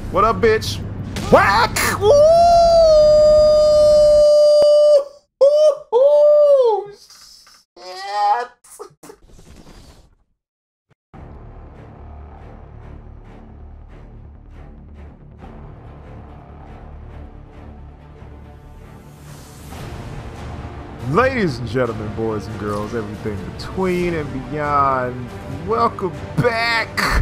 What up, bitch? Whack! Woo! Ooh, shit! Ladies and gentlemen, boys and girls, everything between and beyond, welcome back!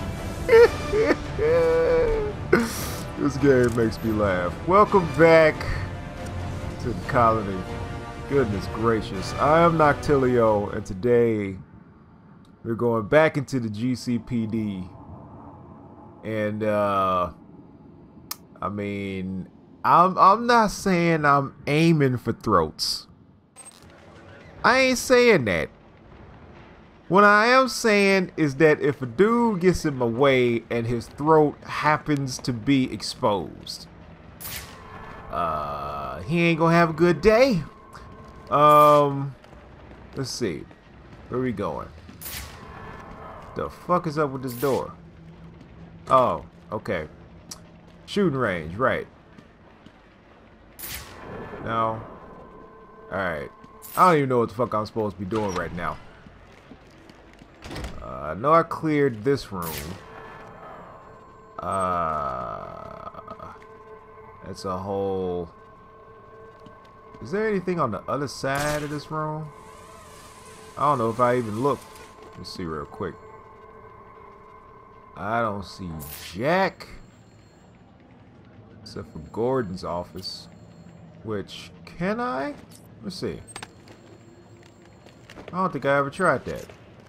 This game makes me laugh. Welcome back to the colony. Goodness gracious. I am Noctilio, and today we're going back into the GCPD. And, I mean, I'm not saying I'm aiming for throats. I ain't saying that. What I am saying is that if a dude gets in my way and his throat happens to be exposed, he ain't gonna have a good day. Let's see. Where we going? The fuck is up with this door? Oh, okay. Shooting range, right. No. Alright. I don't even know what the fuck I'm supposed to be doing right now. I know I cleared this room. That's a whole... Is there anything on the other side of this room? I don't know if I even looked. Let's see real quick. I don't see Jack. Except for Gordon's office. Which, can I? Let's see. I don't think I ever tried that.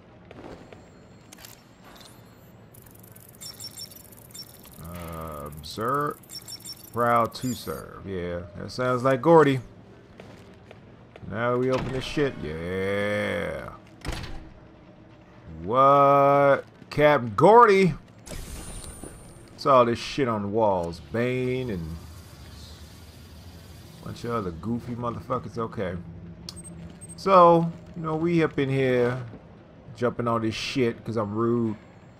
Observe. Proud to serve. Yeah, that sounds like Gordy. Now we open this shit. Yeah. What? Captain Gordy. Saw this shit on the walls. Bane and a bunch of other goofy motherfuckers. Okay. So, you know, we up in here jumping on this shit because I'm rude.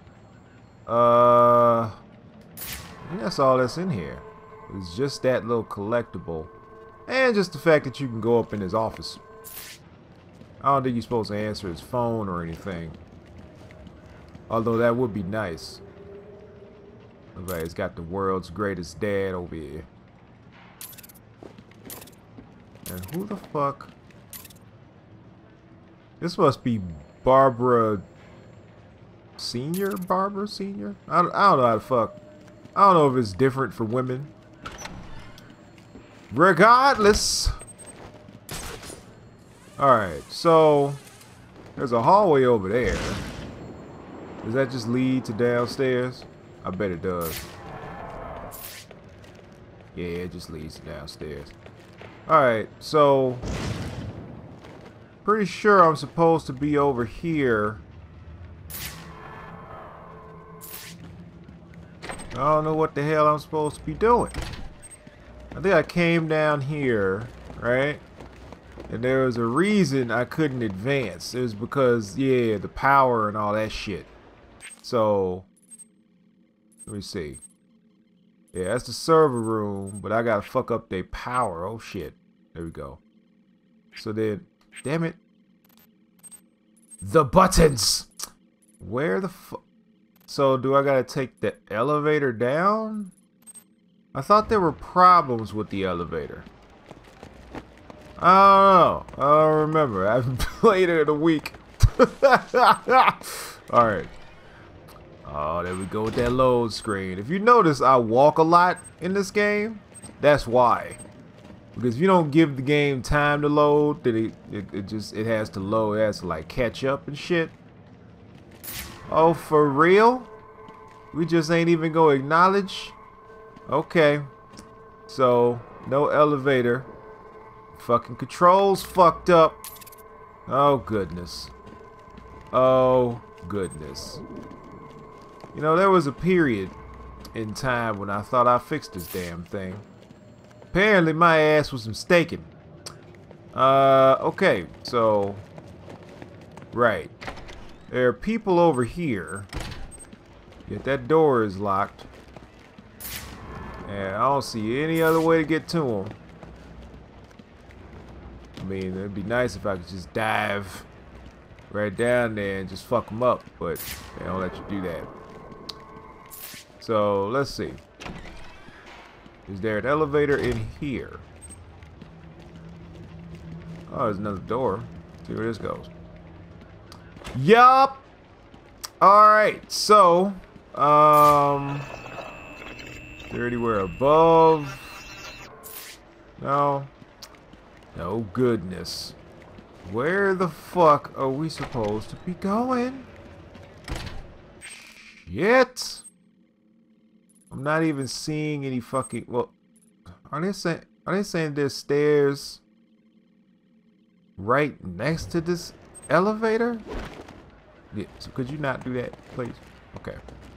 That's all that's in here. It's just that little collectible. And just the fact that you can go up in his office. I don't think you're supposed to answer his phone or anything. Although that would be nice. Looks like it's got the world's greatest dad over here. And who the fuck? This must be Barbara Senior? Barbara Senior? I don't know how the fuck. I don't know if it's different for women. Regardless. Alright, so there's a hallway over there. Does that just lead to downstairs? I bet it does. Yeah, it just leads to downstairs. Alright, so pretty sure I'm supposed to be over here. I don't know what the hell I'm supposed to be doing. I think I came down here, right? And there was a reason I couldn't advance. It was because, yeah, the power and all that shit. So, let me see. Yeah, that's the server room, but I gotta fuck up their power. Oh shit. There we go. So then, damn it. The buttons! Where the fuck? So, do I gotta take the elevator down? I thought there were problems with the elevator. I don't know. I don't remember. I haven't played it in a week. Alright. Oh, there we go with that load screen. If you notice, I walk a lot in this game. That's why. Because if you don't give the game time to load, then it has to load. It has to like catch up and shit. Oh, for real? We just ain't even gonna acknowledge? Okay. So, no elevator. Fucking controls fucked up. Oh, goodness. Oh, goodness. You know, there was a period in time when I thought I fixed this damn thing. Apparently, my ass was mistaken. Okay. So, right. There are people over here. Yet that door is locked. And I don't see any other way to get to him. I mean, it'd be nice if I could just dive right down there and just fuck them up, but they don't let you do that. So, let's see. Is there an elevator in here? Oh, there's another door. See where this goes. Yup! Alright, so, is there anywhere above? No. No goodness. Where the fuck are we supposed to be going? Shit! I'm not even seeing any fucking. Well, are they saying there's stairs right next to this elevator? Yeah. So could you not do that, please? Okay.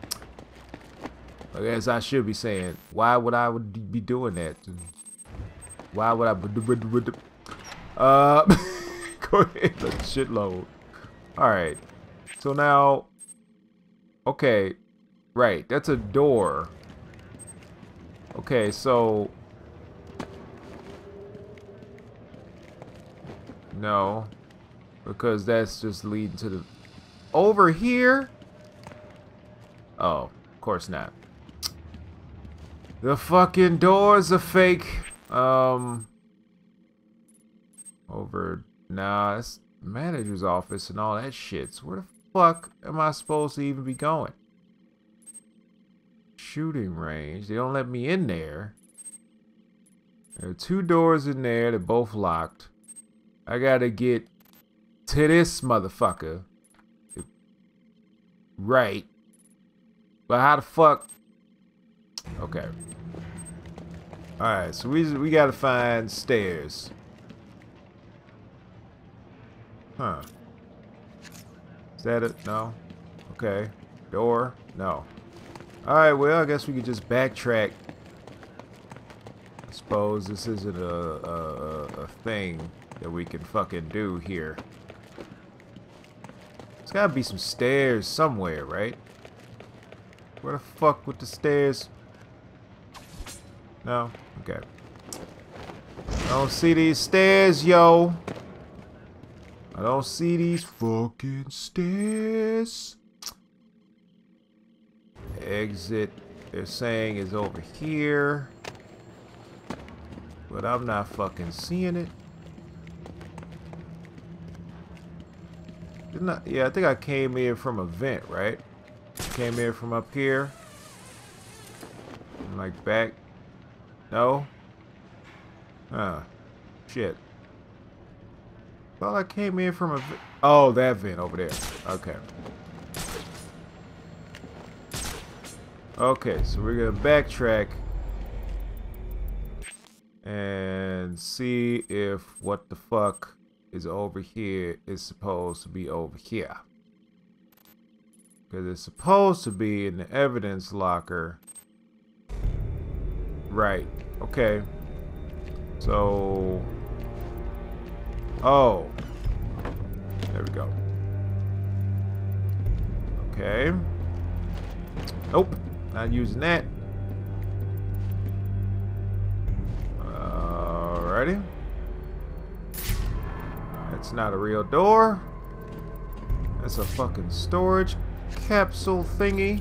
I guess I should be saying, why would I be doing that? Why would I? Go ahead, let the shit load. All right. So now, okay, right. That's a door. Okay, so no, because that's just leading to the over here. Oh, of course not. The fucking doors are fake. Over. Nah, it's manager's office and all that shit. So where the fuck am I supposed to even be going? Shooting range. They don't let me in there. There are 2 doors in there. They're both locked. I gotta get to this motherfucker. Right. But how the fuck? Okay. Alright, so we gotta find stairs. Huh. Is that it? No? Okay. Door? No. Alright, well, I guess we could just backtrack. I suppose this isn't a thing that we can fucking do here. There's gotta be some stairs somewhere, right? Where the fuck with the stairs? No? Okay. I don't see these stairs, yo. I don't see these fucking stairs. Exit, they're saying, is over here. But I'm not fucking seeing it. Didn't I? Yeah, I think I came in from a vent, right? Came in from up here. I'm like back. No? Huh. Shit. Thought I came in from a vent. Oh, that vent over there. Okay. Okay, so we're gonna backtrack and see if what the fuck is over here is supposed to be over here. Because it's supposed to be in the evidence locker. Right. Okay. So. Oh. There we go. Okay. Nope. Not using that. Alrighty. That's not a real door. That's a fucking storage capsule thingy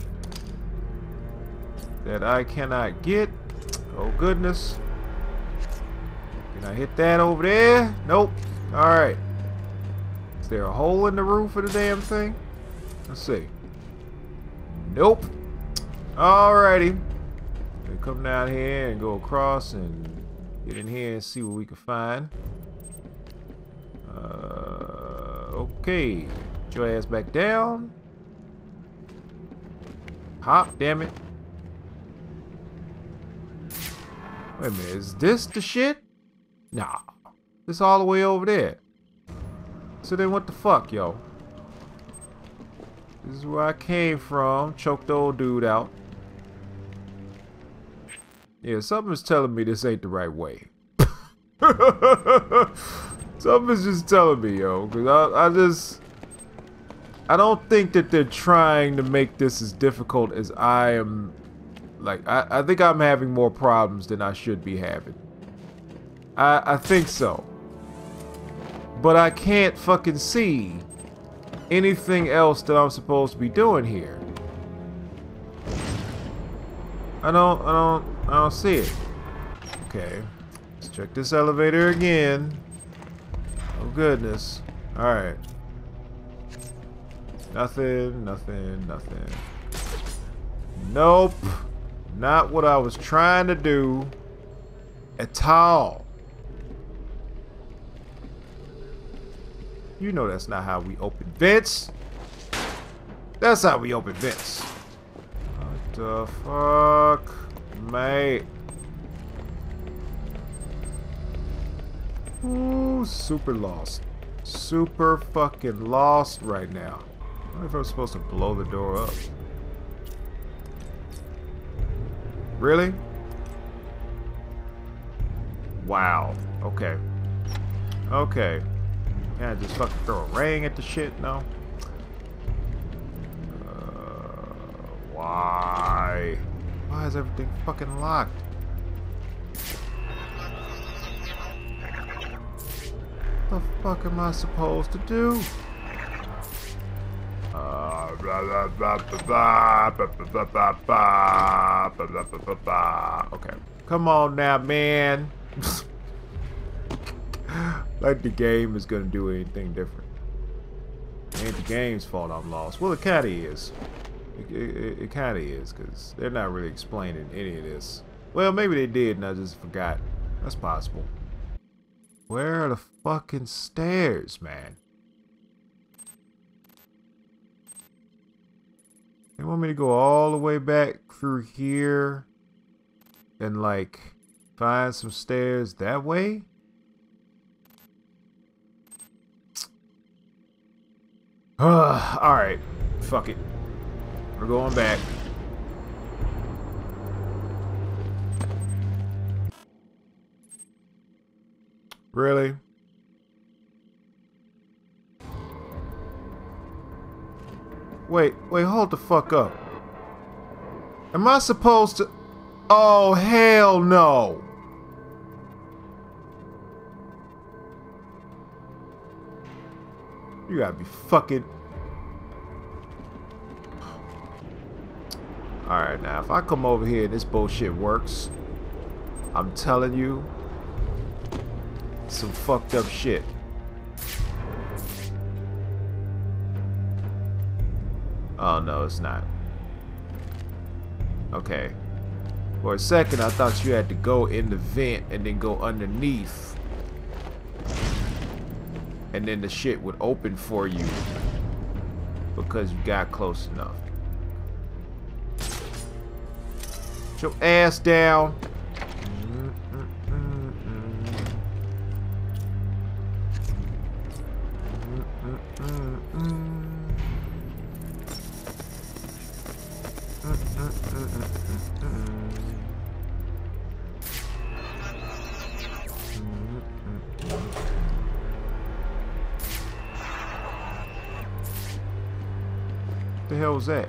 that I cannot get. Oh goodness. Can I hit that over there? Nope. Alright. Is there a hole in the roof of the damn thing? Let's see. Nope. Alrighty. We come down here and go across and get in here and see what we can find. Okay. Get your ass back down. Hop, damn it. Wait a minute, is this the shit? Nah. This all the way over there. So then what the fuck, yo? This is where I came from. Choked the old dude out. Yeah, something's telling me this ain't the right way. Something's just telling me, yo. Because I don't think that they're trying to make this as difficult as I am, Like, I think I'm having more problems than I should be having. I think so. But I can't fucking see anything else that I'm supposed to be doing here. I don't see it. Okay. Let's check this elevator again. Oh goodness. Alright. Nothing. Nope. Not what I was trying to do at all. You know that's not how we open vents. That's how we open vents. What the fuck, mate? Ooh, super lost. Super fucking lost right now. I wonder if I'm supposed to blow the door up. Really? Wow. Okay. Okay. Can't I just fucking throw a ring at the shit? No. Why? Why is everything fucking locked? What the fuck am I supposed to do? Okay. Come on now, man. Like the game is gonna do anything different. It ain't the game's fault I'm lost. Well, it kinda is. It kinda is, because they're not really explaining any of this. Well, maybe they did and I just forgot. That's possible. Where are the fucking stairs, man? They want me to go all the way back through here and like find some stairs that way? Alright. Fuck it. We're going back. Really? Wait, hold the fuck up. Am I supposed to... Oh, hell no. You gotta be fucking... Alright, now, if I come over here and this bullshit works, I'm telling you, some fucked up shit. Oh, no, it's not. Okay. For a second, I thought you had to go in the vent and then go underneath. And then the shit would open for you because you got close enough. Put your ass down. What the hell was that?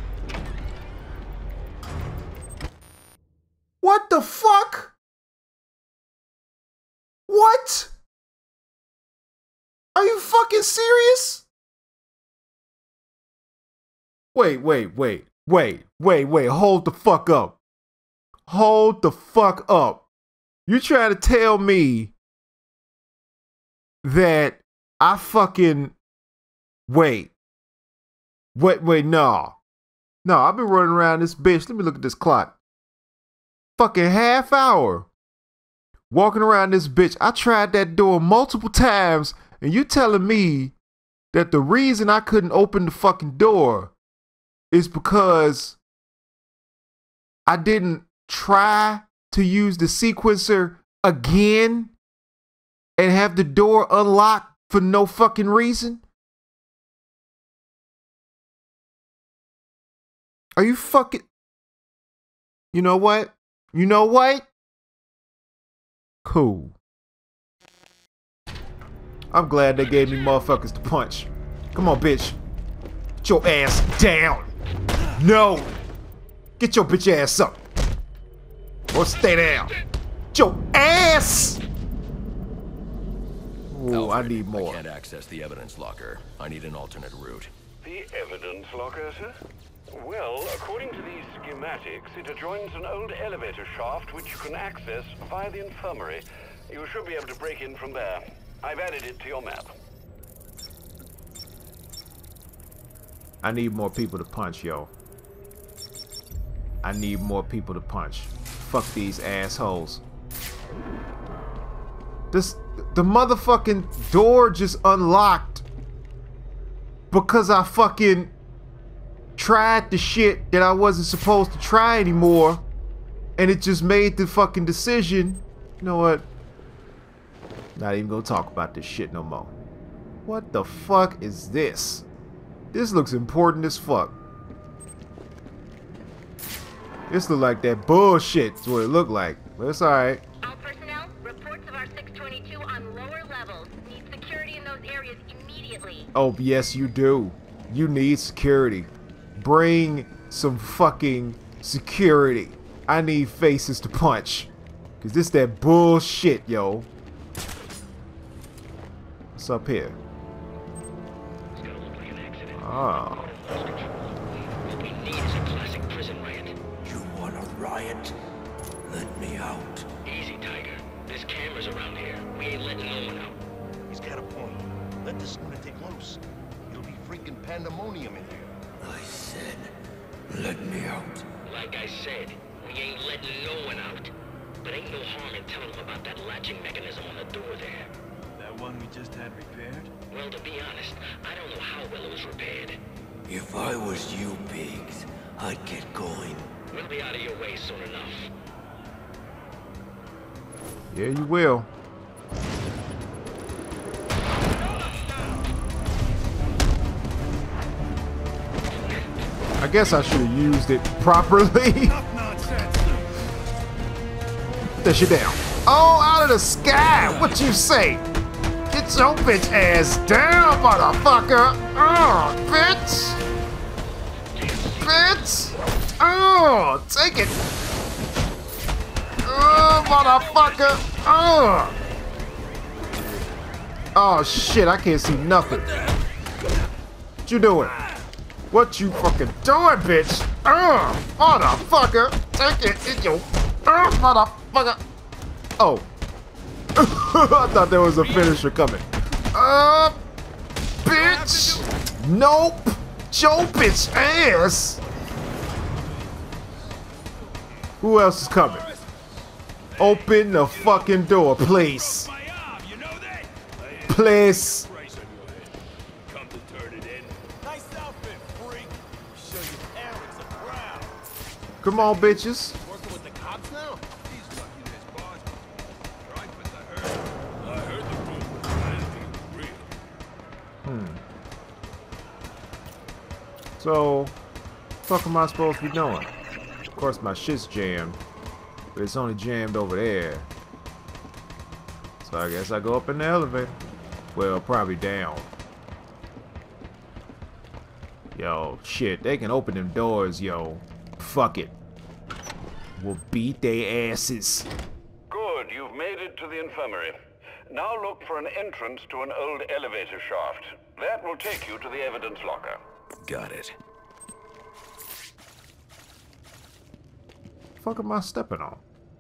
What the fuck? What? Are you fucking serious? Wait, hold the fuck up. Hold the fuck up. You trying to tell me that I fucking... Wait, no. No, I've been running around this bitch. Let me look at this clock. Fucking half hour. Walking around this bitch. I tried that door multiple times, and you telling me that the reason I couldn't open the fucking door is because I didn't try to use the sequencer again and have the door unlocked for no fucking reason? Are you fucking... You know what? You know what? Cool. I'm glad they gave me motherfuckers to punch. Come on, bitch. Get your ass down. No. Get your bitch ass up. Or stay down. Your ass! Ooh, I need more. I can't access the evidence locker. I need an alternate route. The evidence locker, sir? Well, according to these schematics, it adjoins an old elevator shaft which you can access via the infirmary. You should be able to break in from there. I've added it to your map. I need more people to punch, yo. I need more people to punch. Fuck these assholes. The motherfucking door just unlocked because I fucking tried the shit that I wasn't supposed to try anymore, and it just made the fucking decision. You know what? Not even gonna talk about this shit no more. What the fuck is this? This looks important as fuck. This look like that bullshit. That's what it looked like. But it's alright. All personnel, reports of our 622 on lower levels. Need security in those areas immediately. Oh, yes, you do. You need security. Bring some fucking security. I need faces to punch. Cause this that bullshit, yo. What's up here? Oh. What we need is a classic prison riot. You want a riot? Let me out. Easy, Tiger. There's cameras around here. We ain't letting no one out. He's got a point. Let this lunatic loose. It'll be freaking pandemonium in here. I said, let me out. Like I said, we ain't letting no one out. But ain't no harm in telling them about that latching mechanism on the door there. That one we just had repaired? Well, to be honest, I don't know how well it was repaired. If I was you pigs, I'd get going. We'll be out of your way soon enough. Yeah, you will. I guess I should have used it properly. Put that shit down. Oh, out of the sky! What you say? Get your bitch ass down, motherfucker! Oh, bitch! Bitch! Oh, take it! Oh, motherfucker! Oh! Oh shit! I can't see nothing. What you doing? What you fucking doing, bitch? Oh, motherfucker! Take it in your motherfucker! Oh. I thought there was a finisher coming. Bitch! Nope! Joe bitch ass! Who else is coming? Open the fucking door, please. Please. Come on, bitches. So, fuck am I supposed to be doing? Of course my shit's jammed, but it's only jammed over there. So I guess I go up in the elevator. Well, probably down. Yo, shit, they can open them doors, yo. Fuck it. We'll beat their asses. Good, you've made it to the infirmary. Now look for an entrance to an old elevator shaft. That will take you to the evidence locker. Got it. Fuck am I stepping on?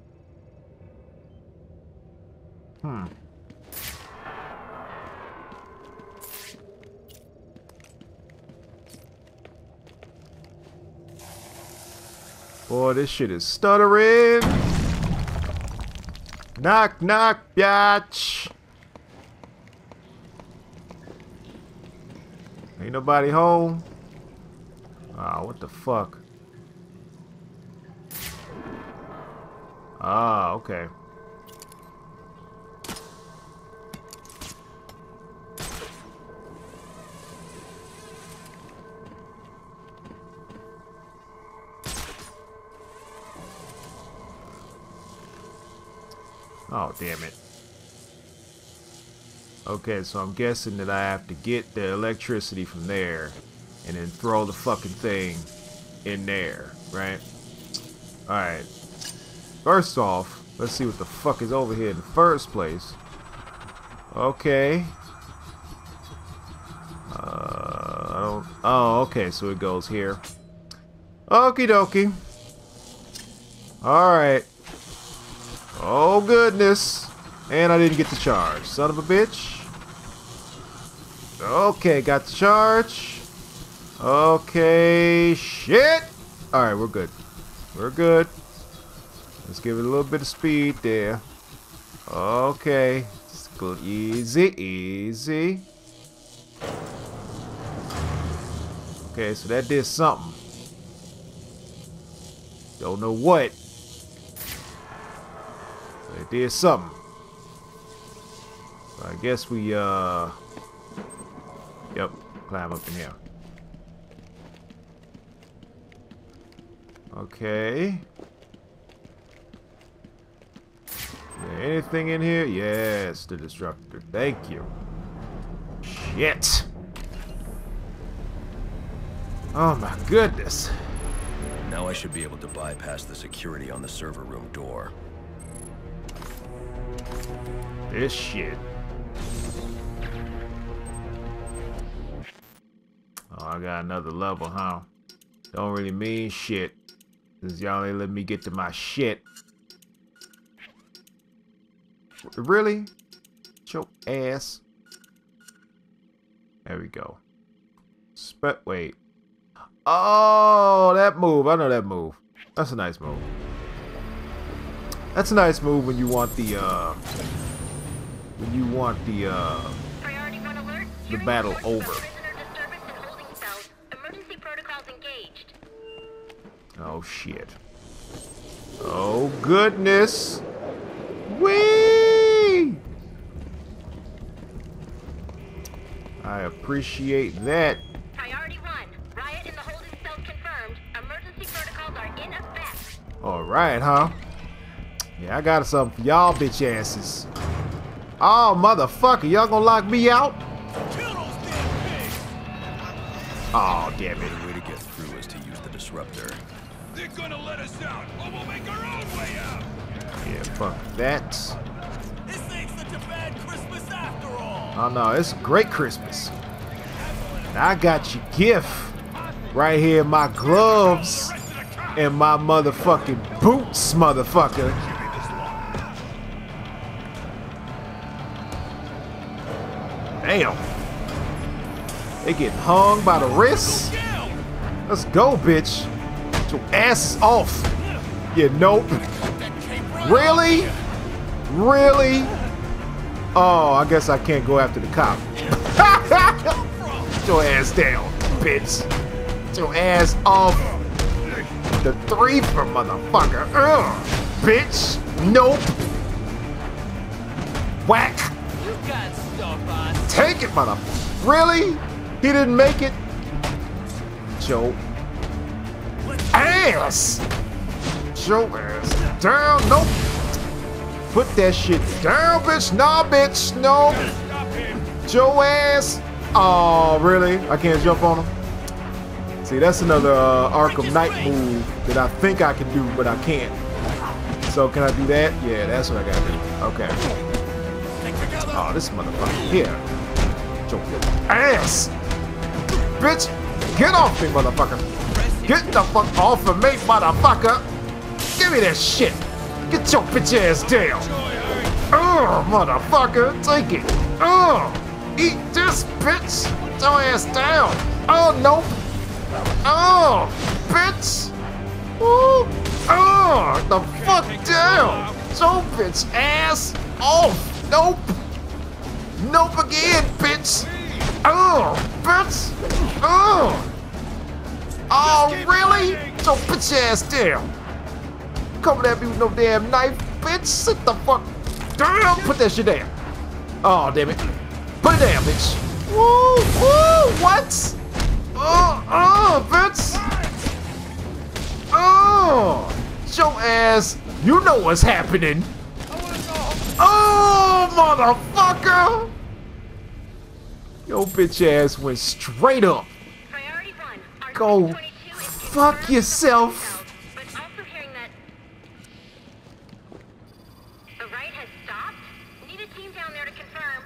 Boy, this shit is stuttering. Knock, knock, bitch. Ain't nobody home? Ah, what the fuck? Ah, okay. Oh, damn it. Okay, so I'm guessing that I have to get the electricity from there and then throw the fucking thing in there, right? Alright. First off, let's see what the fuck is over here in the first place. Okay. I don't... Oh, okay, so it goes here. Okie dokie. Alright. Oh, goodness. And I didn't get the charge. Son of a bitch. Okay, got the charge. Okay, shit. Alright, we're good. We're good. Let's give it a little bit of speed there. Okay. Just go easy, easy. Okay, so that did something. Don't know what. But it did something. So I guess we, yep, climb up in here. Okay. Is there anything in here? Yes, the disruptor. Thank you. Shit. Oh my goodness. Now I should be able to bypass the security on the server room door. This shit. Oh, I got another level, huh? Don't really mean shit. Cause y'all ain't let me get to my shit. Really? Your ass. There we go. Wait. Oh, that move. I know that move. That's a nice move. That's a nice move when you want the Priority 1 alert. the battle over. Prisoner disturbance in holding cells. Emergency protocols engaged. Oh shit. Oh goodness. Whee! I appreciate that. Priority 1. Riot in the holding cells confirmed. Emergency protocols are in effect. Alright, huh? Yeah, I got something for y'all bitch asses. Oh, motherfucker, y'all gonna lock me out? Oh, damn it. The way to get through is to use the disruptor. They're gonna let us out, or we'll make our own way out. Yeah, fuck that. This ain't such a bad Christmas after all. Oh no, it's a great Christmas. I got your gift right here in my gloves and my motherfucking boots, motherfucker. Damn. They getting hung by the wrists. Let's go, bitch. Get your ass off. Yeah, nope. Really? Really? Oh, I guess I can't go after the cop. Get your ass down, bitch. Get your ass off the threefer, motherfucker. Ugh, bitch. Nope. Whack. You got stuff on. Take it, motherfucker. Really? He didn't make it? Joe. Ass! Joe ass. Down. Nope. Put that shit down, bitch. Nah, bitch. No. Joe ass. Oh, really? I can't jump on him? See, that's another Arkham Knight move that I think I can do, but I can't. So, can I do that? Yeah, that's what I gotta do. Okay. Oh, this motherfucker here. Joe ass! Bitch! Get off me, motherfucker! Get the fuck off of me, motherfucker! Give me that shit! Get your bitch ass down! Motherfucker! Take it! Eat this, bitch! Get your ass down! Oh, nope! Oh! Bitch! Woo! The fuck down! So, bitch ass! Off! Nope! Nope again, bitch! Bitch! Oh, really? So bitch ass down. Coming at me with no damn knife, bitch. Sit the fuck down. Put that shit down. Oh, damn it. Put it down, bitch. Woo, woo, what? Bitch. Your ass. You know what's happening. Oh, motherfucker. Your bitch ass went straight up. Priority 1. Go fuck yourself. But also hearing that right has stopped. Need a team down there to confirm.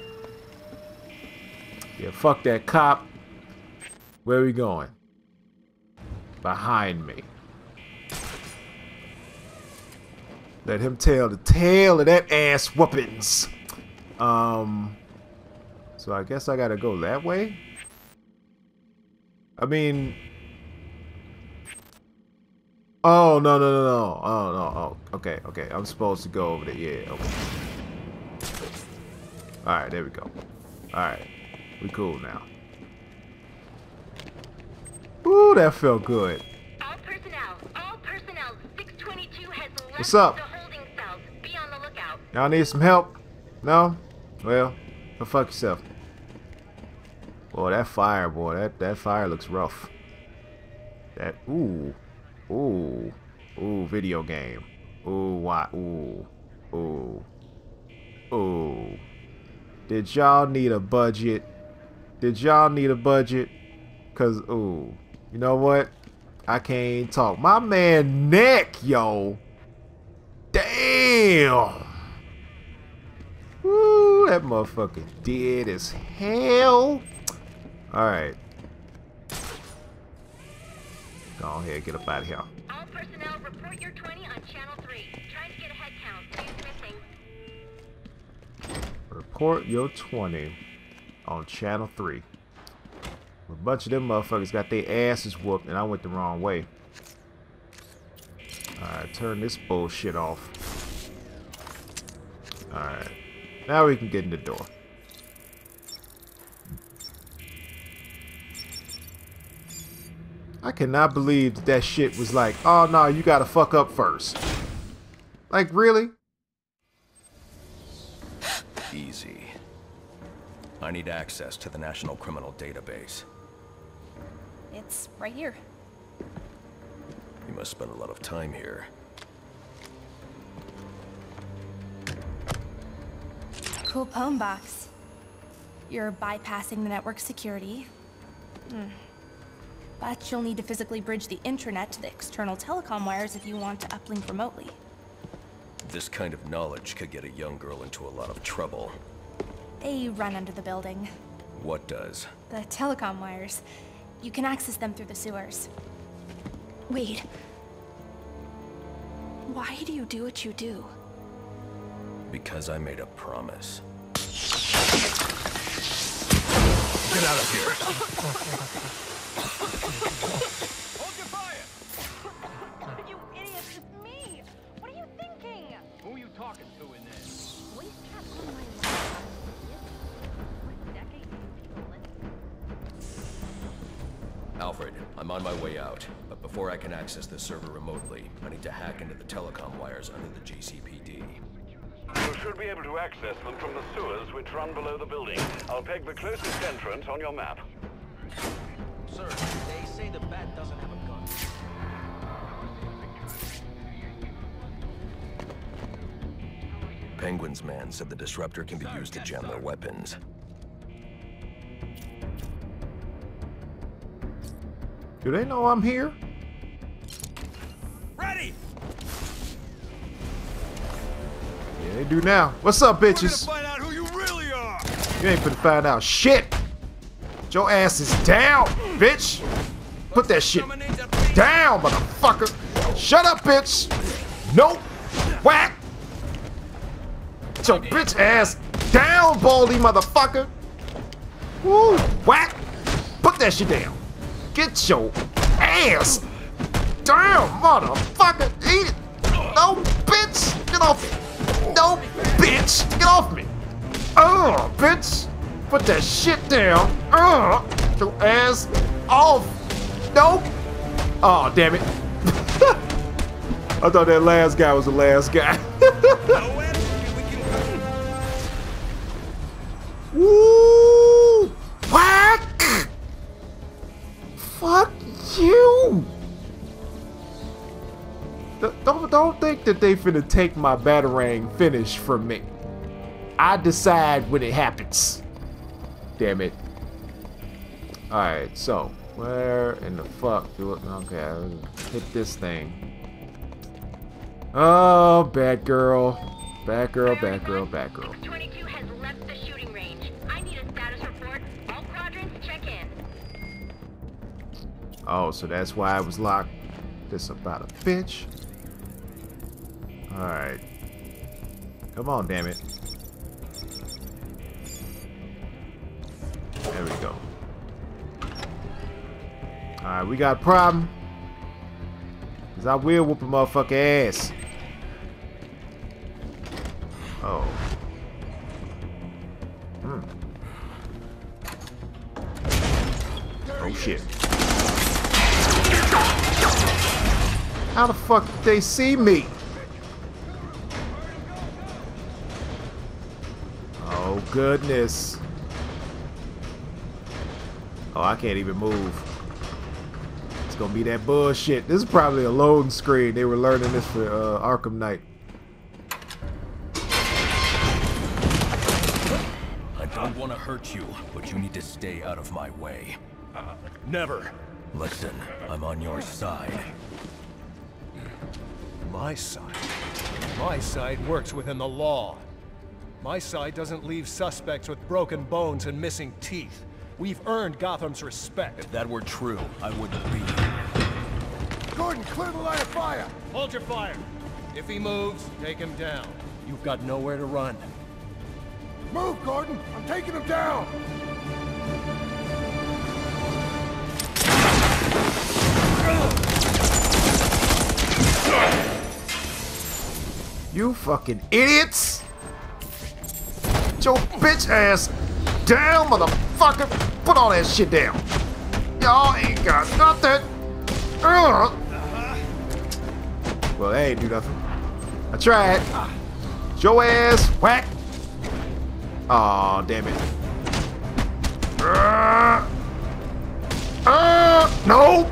Yeah, fuck that cop. Where are we going? Behind me. Let him tell the tale of that ass whoopings. So I guess I gotta go that way? I mean... Oh, no. Oh, no. Oh, okay. I'm supposed to go over there. Yeah, okay. Alright, there we go. Alright. We cool now. Ooh, that felt good. All personnel. 622 has left What's up? the holding cells. Be on the lookout. Y'all need some help? No? Well, go fuck yourself. Boy, that fire, boy. That fire looks rough. That, ooh, video game. Ooh, why, ooh. Did y'all need a budget? Cause, ooh, you know what? I can't talk. My man neck, yo. Damn. Woo, that motherfucker dead as hell. Alright. Go ahead, get up out of here. All personnel, report your 20 on channel 3. Trying to get a head count. Who's missing? Report your 20 on channel 3. A bunch of them motherfuckers got their asses whooped and I went the wrong way. Alright, turn this bullshit off. Alright. Now we can get in the door. I cannot believe that that shit was like, oh no, you gotta fuck up first. Like, really? Easy. I need access to the National Criminal Database. It's right here. You must spend a lot of time here. Cool poem box. You're bypassing the network security. But you'll need to physically bridge the intranet to the external telecom wires if you want to uplink remotely. This kind of knowledge could get a young girl into a lot of trouble. They run under the building. What does? The telecom wires. You can access them through the sewers. Wait. Why do you do what you do? Because I made a promise. Get out of here! Hold your fire! You idiot, it's me! What are you thinking? Who are you talking to in there? Voice chat on my laptop. What decade do you feel in? Alfred, I'm on my way out. But before I can access this server remotely, I need to hack into the telecom wires under the GCPD. You should be able to access them from the sewers which run below the building. I'll peg the closest entrance on your map. Sir, they say the bat doesn't have a gun. Penguin's man said the disruptor can be used to jam their weapons. Do they know I'm here? Ready! Yeah, they do now. What's up, bitches? We're gonna find out who you really are! You ain't finna find out shit. Your ass is down, bitch. Put that shit down, motherfucker. Shut up, bitch. Nope. Whack. Get your bitch ass down, baldy motherfucker. Woo. Whack. Put that shit down. Get your ass down, motherfucker. Eat it. No, bitch. Get off me. No, bitch. Get off me. Bitch. Put that shit down. Get your ass off. Nope. Oh, damn it. I thought that last guy was the last guy. Woo! Whack! Fuck you! Don't think that they finna take my Batarang finish from me. I decide when it happens. Damn it. Alright, so where in the fuck do it? Okay, I'll hit this thing. Oh, bad girl. Batgirl, Batgirl, Batgirl. 622 has left the shooting range. I need a status report. All quadrants, check in. Oh, so that's why I was locked. This about a bitch. Alright. Come on, damn it. There we go. Alright, we got a problem. Cause I will whoop a motherfucker ass. Oh. Oh shit. How the fuck did they see me? Oh goodness. Oh, I can't even move. It's gonna be that bullshit. This is probably a loading screen. They were learning this for Arkham Knight. I don't want to hurt you, but you need to stay out of my way. Never. Listen, I'm on your side. My side? My side works within the law. My side doesn't leave suspects with broken bones and missing teeth. We've earned Gotham's respect. If that were true, I wouldn't be here. Gordon, clear the line of fire! Hold your fire. If he moves, take him down. You've got nowhere to run. Move, Gordon! I'm taking him down! You fucking idiots! Get your bitch ass down, motherfucker! Put all that shit down! Y'all ain't got nothing! Well, they ain't do nothing. I tried. Get your ass whack! Aw, damn it. No!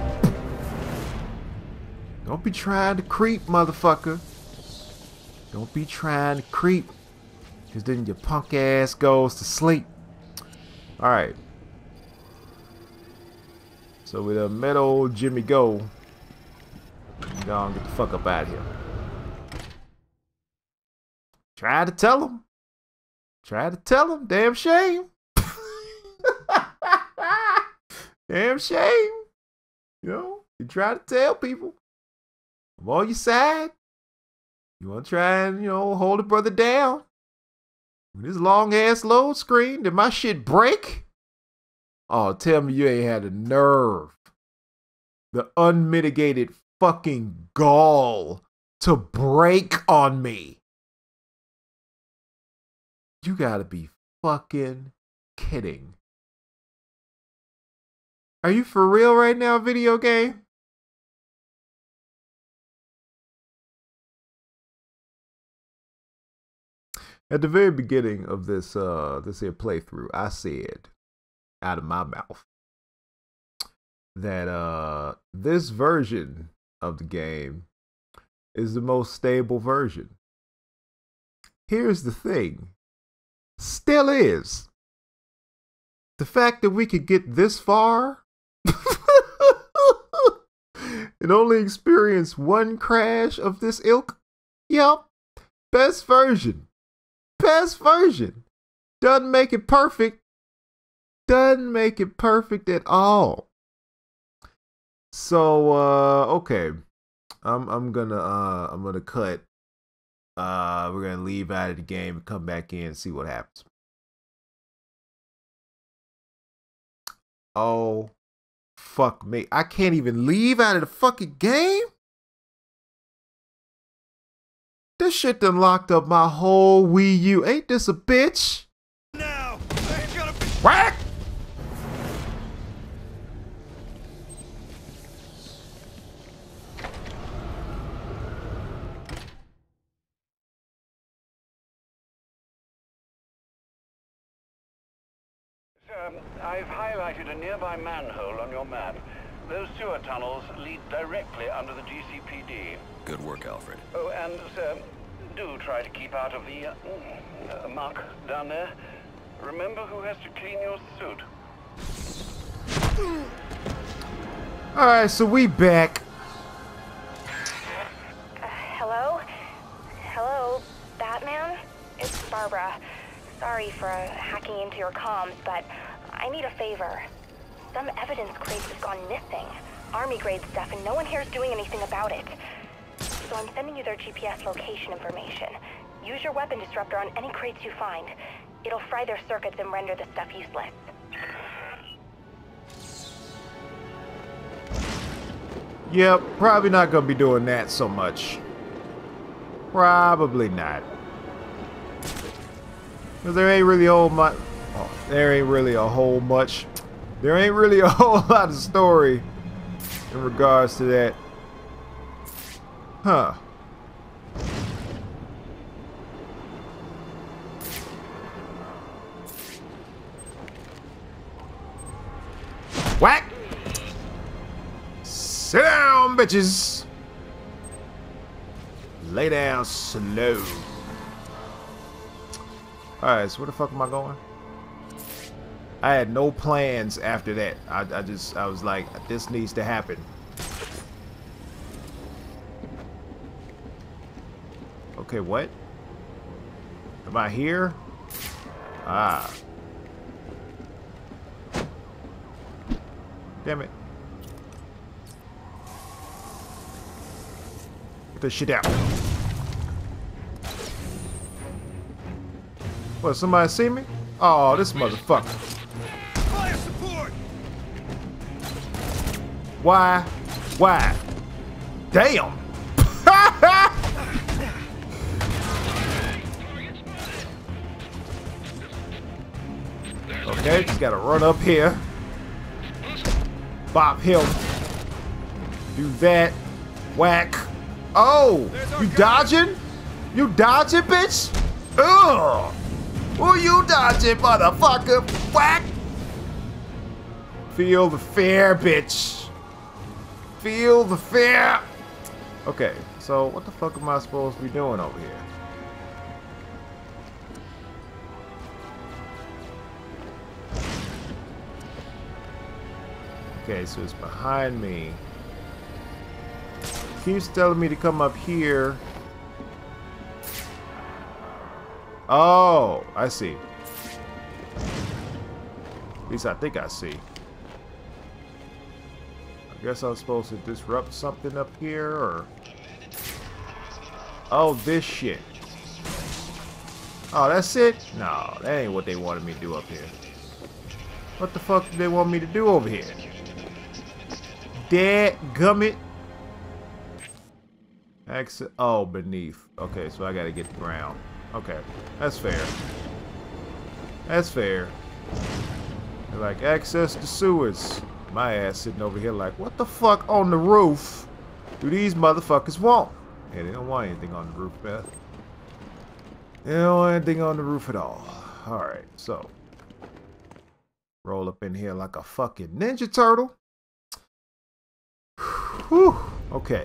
Don't be trying to creep, motherfucker. Don't be trying to creep. Because then your punk ass goes to sleep. Alright. So we done met old Jimmy Go. Go on, get the fuck up out of here. Try to tell him. Try to tell him. Damn shame. Damn shame. You know, you try to tell people. I'm on your side. You want to try and, you know, hold a brother down. With this long ass load screen, did my shit break? Oh, tell me you ain't had the nerve. The unmitigated fucking gall to break on me. You gotta be fucking kidding. Are you for real right now, video game? At the very beginning of this here playthrough, I said out of my mouth that this version of the game is the most stable version. Here's the thing. Still is. The fact that we could get this far and only experience one crash of this ilk. Yep. Best version. Best version. Doesn't make it perfect. Doesn't make it perfect at all. So okay. I'm gonna cut. We're gonna leave out of the game and come back in and see what happens. Oh fuck me. I can't even leave out of the fucking game? This shit done locked up my whole Wii U. Ain't this a bitch? Now, ain't gonna be Whack! I've highlighted a nearby manhole on your map. Those sewer tunnels lead directly under the GCPD. Good work, Alfred. Oh, and, sir, do try to keep out of the muck down there. Remember who has to clean your suit. Alright, so we back. Hello? Hello? Batman? It's Barbara. Sorry for hacking into your comms, but I need a favor. Some evidence crates has gone missing. Army-grade stuff, and no one here is doing anything about it. So I'm sending you their GPS location information. Use your weapon disruptor on any crates you find. It'll fry their circuits and render the stuff useless. Yep, probably not gonna be doing that so much. Probably not. Cause there ain't really a whole much. Oh, there ain't really a whole much. There ain't really a whole lot of story in regards to that. Huh. Whack! Sit down, bitches! Lay down slow. Alright, so where the fuck am I going? I had no plans after that. I was like, this needs to happen. Okay, what? Am I here? Ah. Damn it. Get this shit out. What, somebody see me? Oh, this motherfucker. Fire support! Why? Why? Damn! Okay, just gotta run up here. Bop him. Do that. Whack. Oh! You dodging? You dodging, bitch? Ugh! Who you dodging, motherfucker? Whack! Feel the fear, bitch. Feel the fear. Okay, so what the fuck am I supposed to be doing over here? Okay, so it's behind me. Keeps telling me to come up here. Oh, I see. At least I think I see. I guess I'm supposed to disrupt something up here, or... Oh, this shit. Oh, that's it? No, that ain't what they wanted me to do up here. What the fuck do they want me to do over here? Dadgummit. Exit. Oh, beneath. Okay, so I gotta get the ground. Okay, that's fair. That's fair. They're like, access the sewers. My ass sitting over here like, what the fuck on the roof do these motherfuckers want? Yeah, they don't want anything on the roof, Beth. They don't want anything on the roof at all. Alright, so. Roll up in here like a fucking Ninja Turtle. Whew. Okay.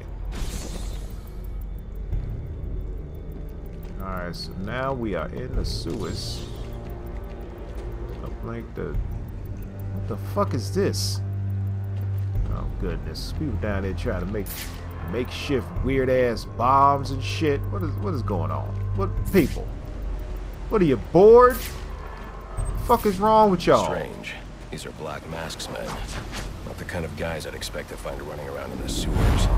Alright, so now we are in the sewers. Up like the... What the fuck is this? Oh goodness. People down there trying to make makeshift weird ass bombs and shit. What is going on? What people? What are you, bored? What the fuck is wrong with y'all? Strange. These are Black Mask's men. Not the kind of guys I'd expect to find running around in the sewers.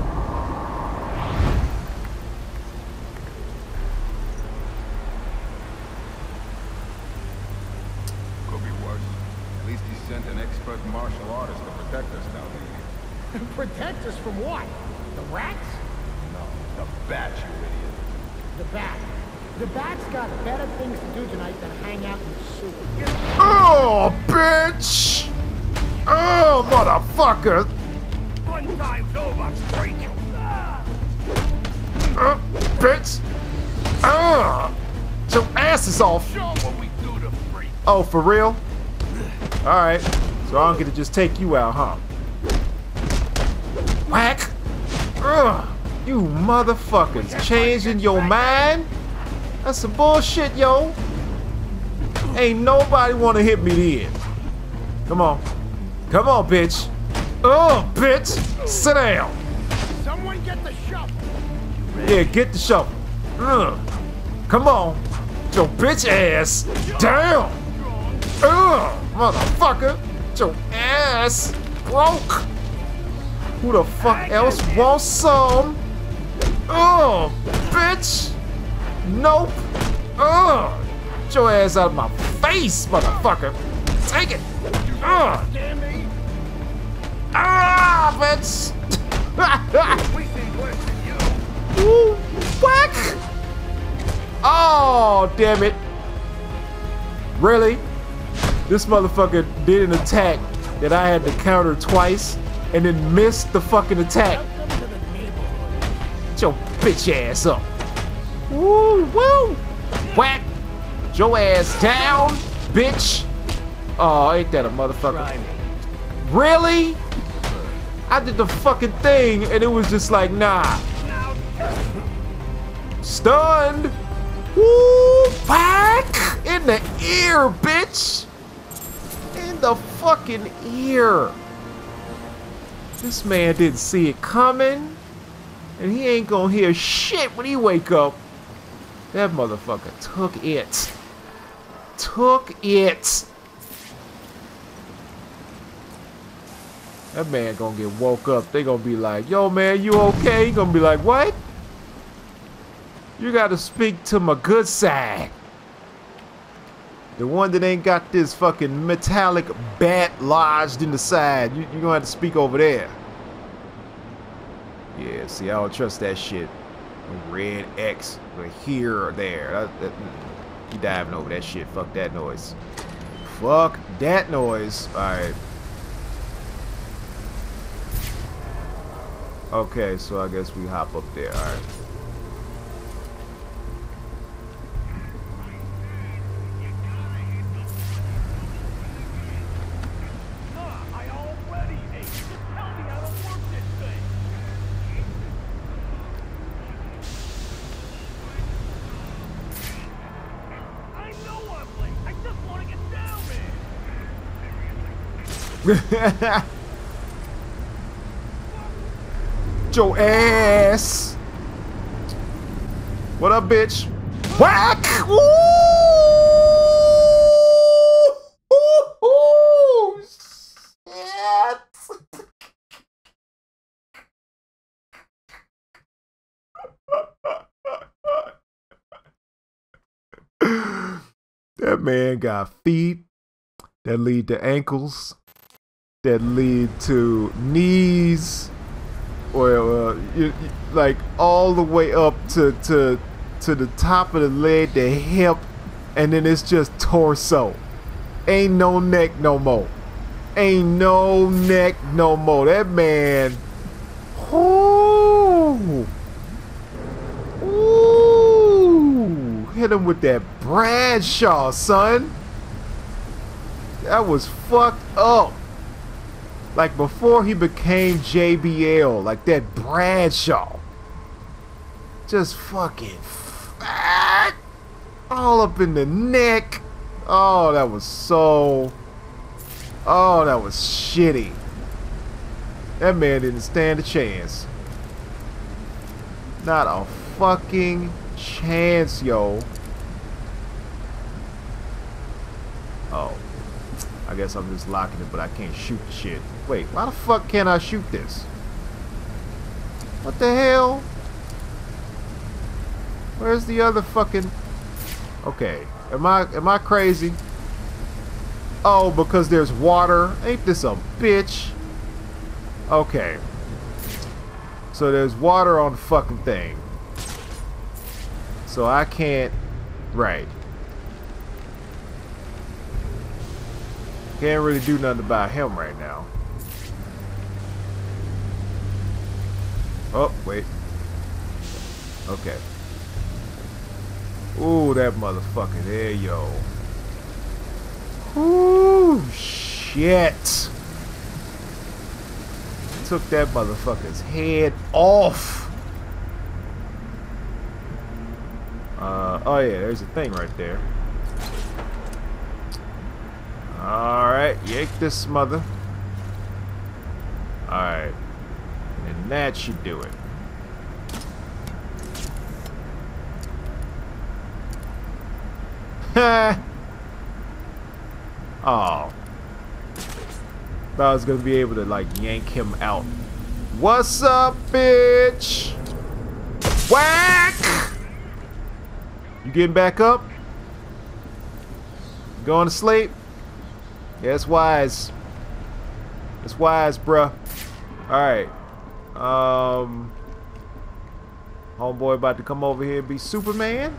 Could be worse. At least he sent an expert martial artist to protect us down here. Protect us from what? The rats? No, the bat, you idiot. The bat. The bat's got better things to do tonight than hang out in the sewer. Oh, bitch! Oh, motherfucker! One time's over, straight you. Bitch! Your ass is off! Show what we do to free. Oh, for real? Alright. So I don't get to just take you out, huh? Whack! You motherfuckers changing your mind? That's some bullshit, yo. Ain't nobody want to hit me then. Come on. Come on, bitch. Oh, bitch. Sit down. Someone get the shovel. Yeah, get the shovel. Come on. Your bitch ass down. Motherfucker. Your ass broke. Who the fuck else wants some? Bitch. Nope. Get your ass out of my face, motherfucker. Take it. Bitch. Ooh, whack. Oh, damn it. Really? This motherfucker did an attack that I had to counter twice and then missed the fucking attack. Get your bitch ass up. Woo, woo. Whack. Get your ass down, bitch. Oh, ain't that a motherfucker? Really? I did the fucking thing and it was just like, nah. Stunned. Woo, whack. In the ear, bitch. In the fucking ear. This man didn't see it coming. And he ain't gonna hear shit when he wake up. That motherfucker took it. Took it. That man gonna get woke up. They gonna be like, yo man, you okay? He gonna be like, what? You gotta speak to my good side. The one that ain't got this fucking metallic bat lodged in the side. You gonna have to speak over there. Yeah, see, I don't trust that shit. Red X or here or there. You diving over that shit. Fuck that noise. Fuck that noise. Alright. Okay, so I guess we hop up there. Alright. Your ass. What up, bitch? Whack! Ooh! Ooh! Shit! That man got feet that lead to ankles, that lead to knees, or like all the way up to the top of the leg, the hip, and then it's just torso. Ain't no neck no more. Ain't no neck no more. That man, ooh, ooh, hit him with that Bradshaw, son. That was fucked up. Like before he became JBL, like that Bradshaw. Just fucking fat. All up in the neck. Oh, that was so... Oh, that was shitty. That man didn't stand a chance. Not a fucking chance, yo. Oh. I guess I'm just locking it, but I can't shoot the shit. Wait, why the fuck can't I shoot this? What the hell? Where's the other fucking... Okay, am I crazy? Oh, because there's water? Ain't this a bitch? Okay. So there's water on the fucking thing. So I can't... Right. Can't really do nothing about him right now. Oh, wait. Okay. Ooh, that motherfucker there, yo. Ooh, shit. Took that motherfucker's head off. Oh yeah, there's a thing right there. Alright, yank this mother. Alright. And that should do it. Oh. Thought I was gonna be able to like yank him out. What's up, bitch? Whack! You getting back up? Going to sleep? Yeah, it's wise. It's wise, bruh. Alright. Homeboy about to come over here and be Superman?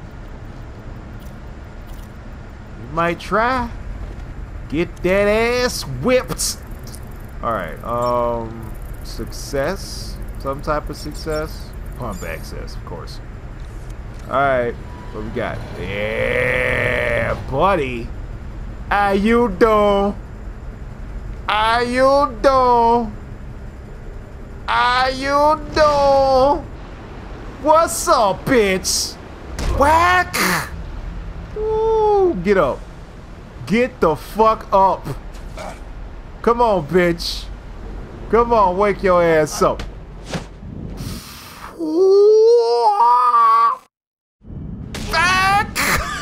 You might try. Get that ass whipped. Alright, success? Some type of success? Pump access, of course. Alright, what we got? Yeah, buddy. How you doing? How you doing? How you doing? What's up, bitch? Whack! Ooh, get up. Get the fuck up. Come on, bitch. Come on, wake your ass up. Back!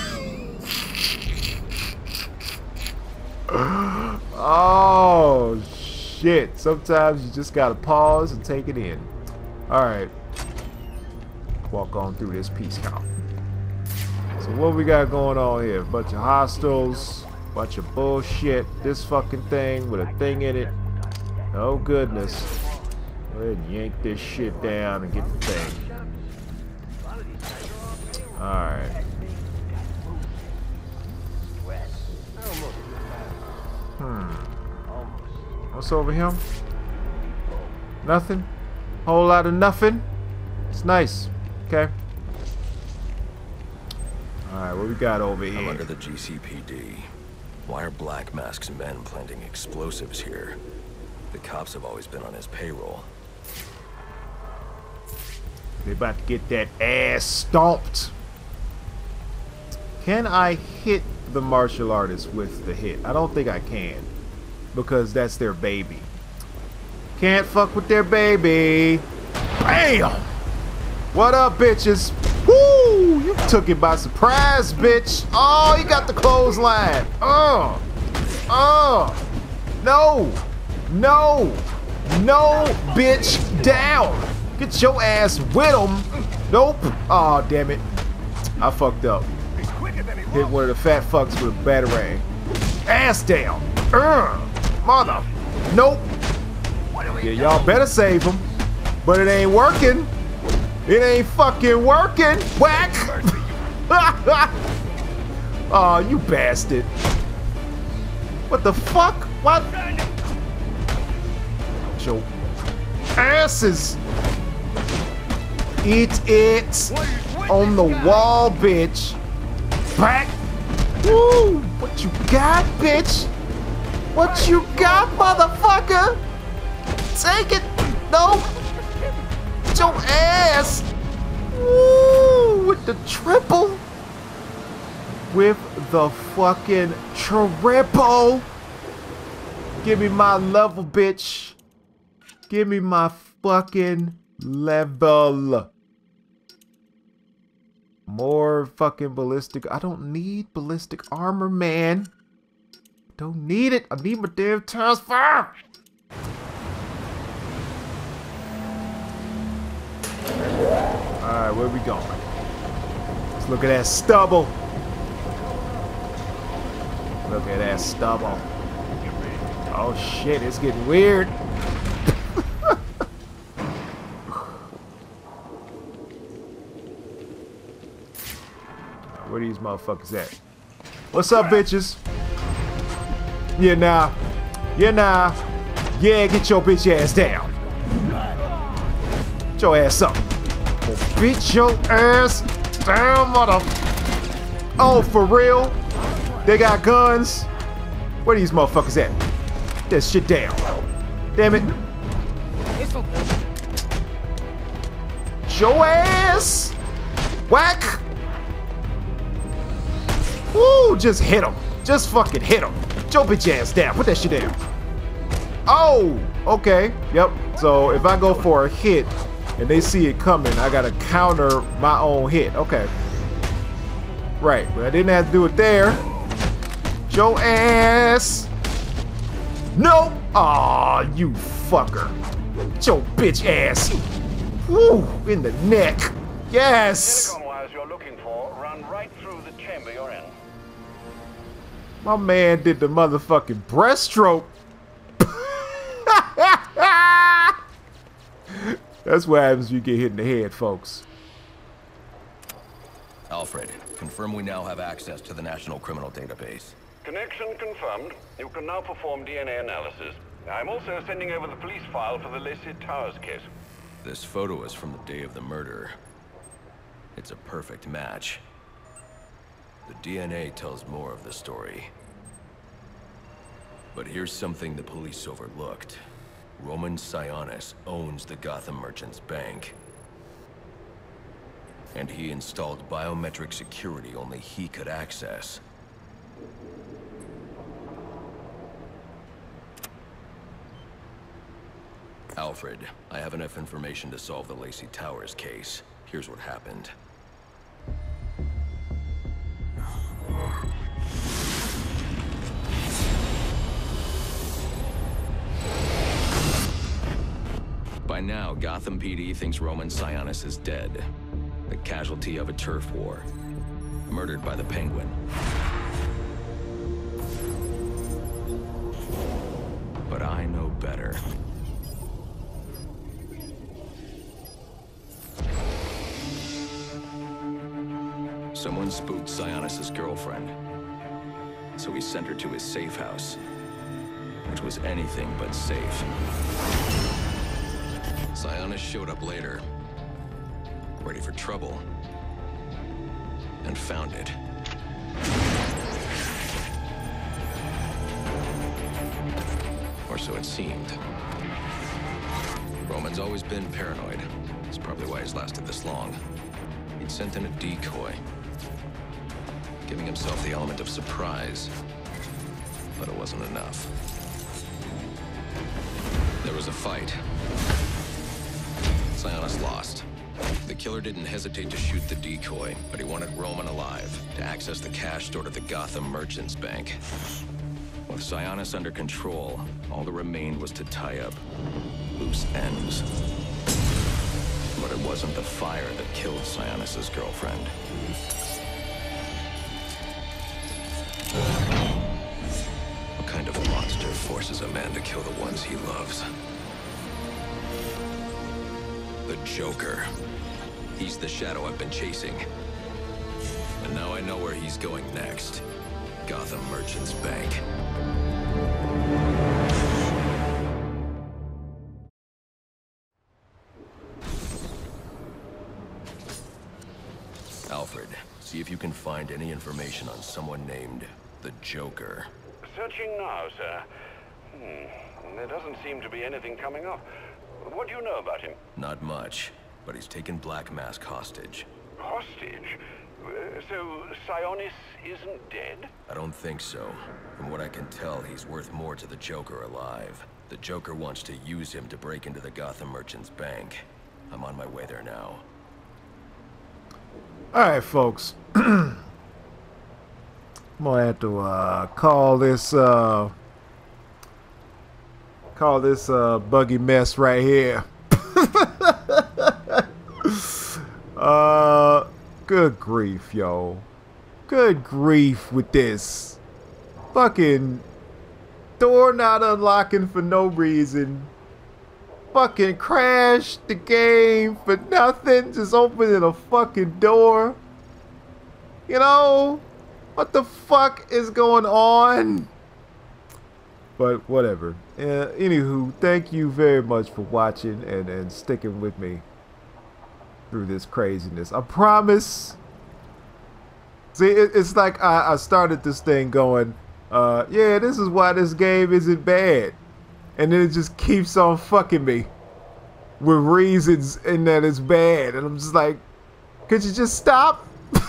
Oh, shit. Sometimes you just gotta pause and take it in. Alright. Walk on through this peace count. So what we got going on here? A bunch of hostiles. Bunch of bullshit. This fucking thing with a thing in it. Oh goodness. Go ahead and yank this shit down and get the thing. Alright. What's over here? Nothing? Whole lot of nothing? It's nice. Okay. Alright, what we got over here? I'm under the GCPD. Why are Black Mask's men planting explosives here? The cops have always been on his payroll. They about to get that ass stomped. Can I hit the martial artist with the hit? I don't think I can. Because that's their baby. Can't fuck with their baby. Bam! What up, bitches? Woo! You took it by surprise, bitch. Oh, you got the clothesline. No! No! No, bitch, down! Get your ass with him. Nope. Oh, damn it. I fucked up. Hit one of the fat fucks with a batarang. Ass down. Mother. Nope. Yeah, y'all better save him. But it ain't working. It ain't fucking working. Whack. Oh, you bastard. What the fuck? What? Your asses. Eat it on the wall, bitch. Back. Woo. What you got, bitch? What you got, motherfucker? Take it. No. Get your ass. Woo. With the triple. With the fucking triple. Give me my level, bitch. Give me my fucking level. More fucking ballistic. I don't need ballistic armor, man. Don't need it. I need my damn transfer. Alright, where we going? Let's look at that stubble. Look at that stubble. Oh shit, it's getting weird. Where these motherfuckers at? What's up, bitches? Yeah, nah. Yeah, nah. Yeah, get your bitch ass down. Get your ass up. Oh, beat your ass down, mother. Oh, for real? They got guns? Where these motherfuckers at? Get that shit down. Damn it. Get your ass. Whack. Woo, just hit him. Just fucking hit him. Get your bitch ass down. Put that shit down. Oh, okay. Yep. So if I go for a hit and they see it coming, I gotta counter my own hit. Okay. Right, but I didn't have to do it there. Your ass. Nope. Aw, you fucker. Your bitch ass. Woo, in the neck. Yes. Silicon wires you're looking for run right through the chamber you're in. My man did the motherfucking breaststroke. That's what happens when you get hit in the head, folks. Alfred, confirm we now have access to the National Criminal Database. Connection confirmed. You can now perform DNA analysis. I'm also sending over the police file for the Lacey Towers case. This photo is from the day of the murder. It's a perfect match. The DNA tells more of the story. But here's something the police overlooked. Roman Sionis owns the Gotham Merchants Bank. And he installed biometric security only he could access. Alfred, I have enough information to solve the Lacey Towers case. Here's what happened. By now, Gotham PD thinks Roman Sionis is dead. The casualty of a turf war. Murdered by the Penguin. But I know better. Someone spooked Sionis' girlfriend. So he sent her to his safe house. Which was anything but safe. Sionis showed up later, ready for trouble, and found it. Or so it seemed. Roman's always been paranoid. That's probably why he's lasted this long. He'd sent in a decoy, giving himself the element of surprise, but it wasn't enough. There was a fight. Sionis lost. The killer didn't hesitate to shoot the decoy, but he wanted Roman alive to access the cash stored at the Gotham Merchants Bank. With Sionis under control, all that remained was to tie up loose ends. But it wasn't the fire that killed Sionis' girlfriend. What kind of monster forces a man to kill the ones he loves? The Joker. He's the shadow I've been chasing. And now I know where he's going next. Gotham Merchants Bank. Alfred, see if you can find any information on someone named the Joker. Searching now, sir. There doesn't seem to be anything coming up. What do you know about him? Not much, but he's taken Black Mask hostage. Hostage? So Sionis isn't dead? I don't think so. From what I can tell, he's worth more to the Joker alive. The Joker wants to use him to break into the Gotham Merchants Bank. I'm on my way there now. Alright, folks. I'm gonna have to call this buggy mess right here. Good grief, yo. Good grief with this. Fucking door not unlocking for no reason. Fucking crashed the game for nothing. Just opening a fucking door. You know? What the fuck is going on? But whatever. Anywho, thank you very much for watching and sticking with me through this craziness. I promise. See, it's like I started this thing going, yeah, this is why this game isn't bad. And then it just keeps on fucking me with reasons and that it's bad. And I'm just like, could you just stop?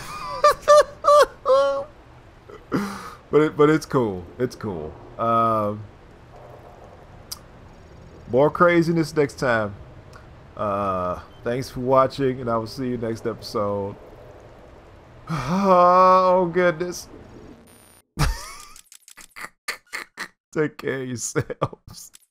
But it's cool. It's cool. More craziness next time. Thanks for watching, and I will see you next episode. Oh, goodness. Take care of yourselves.